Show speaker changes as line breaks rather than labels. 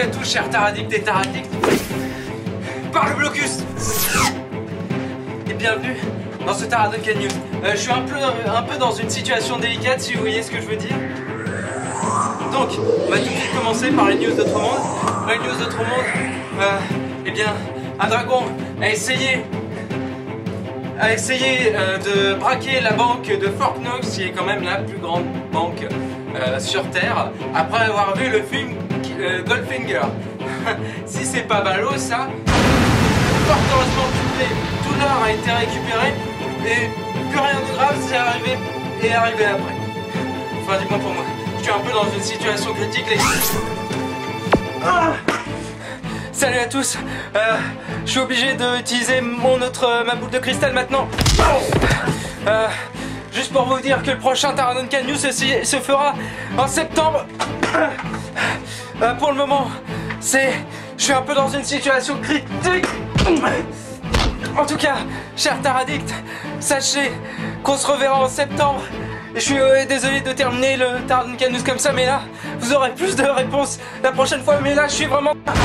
à tous, chers Taradictes et Taradictes, par le blocus. Et bienvenue dans ce Taraduncan News. Je suis un peu dans une situation délicate, si vous voyez ce que je veux dire. Donc, on va tout de suite commencer par les news d'Autre Monde. Les news d'Autre Monde, eh bien, un dragon a essayé de braquer la banque de Fort Knox, qui est quand même la plus grande banque sur Terre, après avoir vu le film Goldfinger. Si c'est pas ballot ça, fort heureusement tout l'or a été récupéré et plus rien de grave est arrivé après. Enfin du moins pour moi, je suis un peu dans une situation critique les gars. Salut à tous, je suis obligé d'utiliser ma boule de cristal maintenant. Juste pour vous dire que le prochain Taraduncan News se fera en septembre. Pour le moment, je suis un peu dans une situation critique. En tout cas, chers Taradictes, sachez qu'on se reverra en septembre. Je suis désolé de terminer le Taraduncan News comme ça, mais là, vous aurez plus de réponses la prochaine fois. Mais là, je suis vraiment...